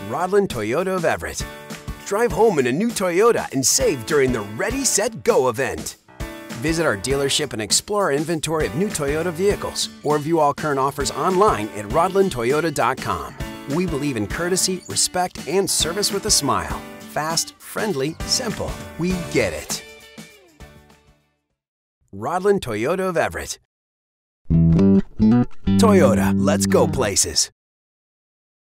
Rodland Toyota of Everett. Drive home in a new Toyota and save during the Ready, Set, Go event. Visit our dealership and explore our inventory of new Toyota vehicles, or view all current offers online at rodlandtoyota.com. We believe in courtesy, respect, and service with a smile. Fast, friendly, simple. We get it. Rodland Toyota of Everett. Toyota, let's go places.